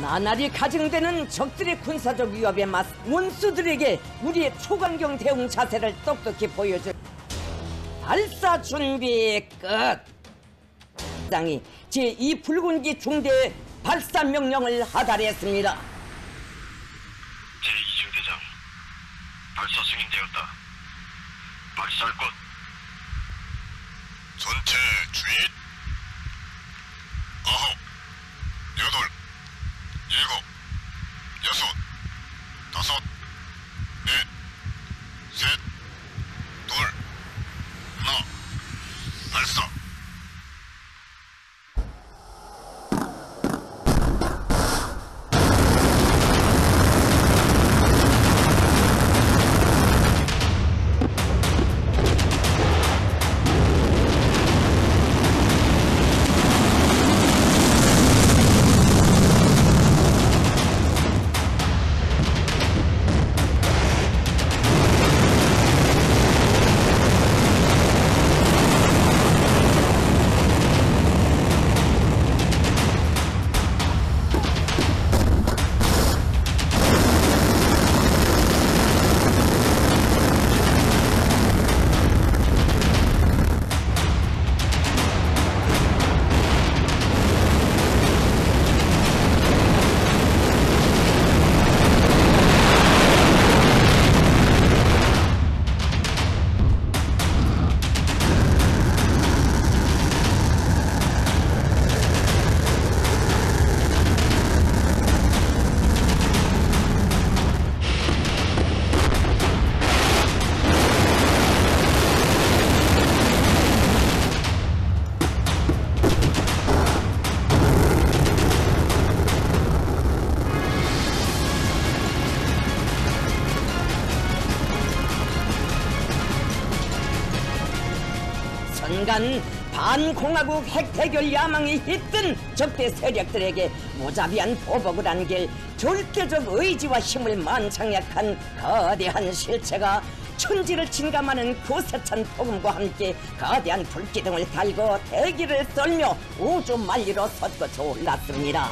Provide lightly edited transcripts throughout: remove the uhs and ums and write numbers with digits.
나날이 가증되는 적들의 군사적 위협에 맞 원수들에게 우리의 초강경 대응 자세를 똑똑히 보여줄 발사 준비 끝. 당이 제2 붉은기 중대 발사 명령을 하달했습니다. 제2중대장, 발사 승인되었다. 발사할 것. 전체 주의. 9, 8, 7, 6, 5, 4, 3, 2, 1, 발사. 선간 반공화국 핵대결 야망이 깃든 적대 세력들에게 무자비한 보복을 안길 절대적 의지와 힘을 만창약한 거대한 실체가 천지를 진감하는 고세찬 폭음과 함께 거대한 불기둥을 달고 대기를 썰며 우주 만리로 솟구쳐 올랐습니다.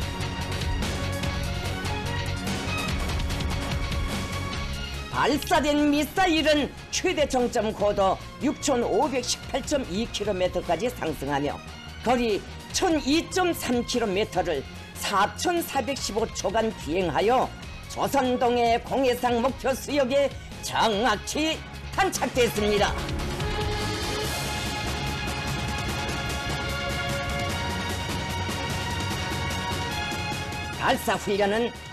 발사된 미사일은 최대 정점 고도 6,518.2km까지 상승하며 거리 1,002.3km를 4,415초간 비행하여 조선동해 공해상 목표 수역에 정확히 탄착됐습니다. 발사 훈련은